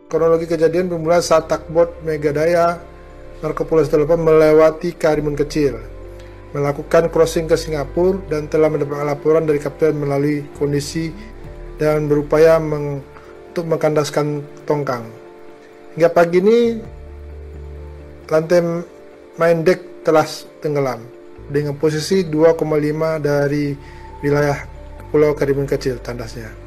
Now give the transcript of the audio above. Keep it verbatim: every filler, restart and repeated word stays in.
Kronologi kejadian bermula saat takbot Megadaya Marco Polo satu delapan melewati Karimun Kecil, melakukan crossing ke Singapura dan telah mendapat laporan dari kapten melalui kondisi dan berupaya meng, untuk mengkandaskan tongkang. Hingga pagi ini lantai main deck telah tenggelam dengan posisi dua koma lima dari wilayah Pulau Karimun Kecil tandasnya.